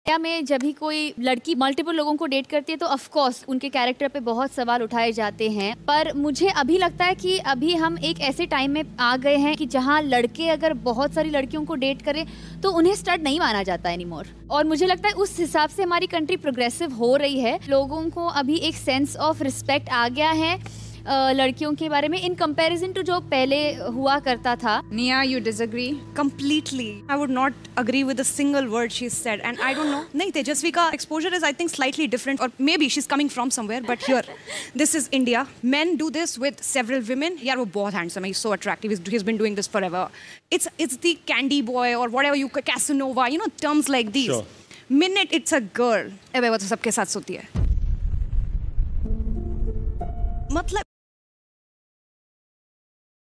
या में जब भी कोई लड़की मल्टीपल लोगों को डेट करती है तो ऑफ कोर्स उनके कैरेक्टर पे बहुत सवाल उठाए जाते हैं, पर मुझे अभी लगता है कि अभी हम एक ऐसे टाइम में आ गए हैं कि जहाँ लड़के अगर बहुत सारी लड़कियों को डेट करें तो उन्हें स्टड नहीं माना जाता एनीमोर। और मुझे लगता है उस हिसाब से हमारी कंट्री प्रोग्रेसिव हो रही है। लोगों को अभी एक सेंस ऑफ रिस्पेक्ट आ गया है लड़कियों के बारे में इन कंपैरिजन टू जो पहले हुआ करता था। Nia, you disagree? Completely. I would not agree with a single word she said. And I don't know. नहीं, Tejasvi का exposure is, I think, slightly different. Or maybe she's coming from somewhere. But here, this is India. Men do this with several women. यार वो बहुत handsome है. He's so attractive. He's been doing this forever. It's the candy boy or whatever you Casanova. You know, terms like these. Sure. Minute it's a girl. अबे वो तो सबके साथ सोती है. मतलब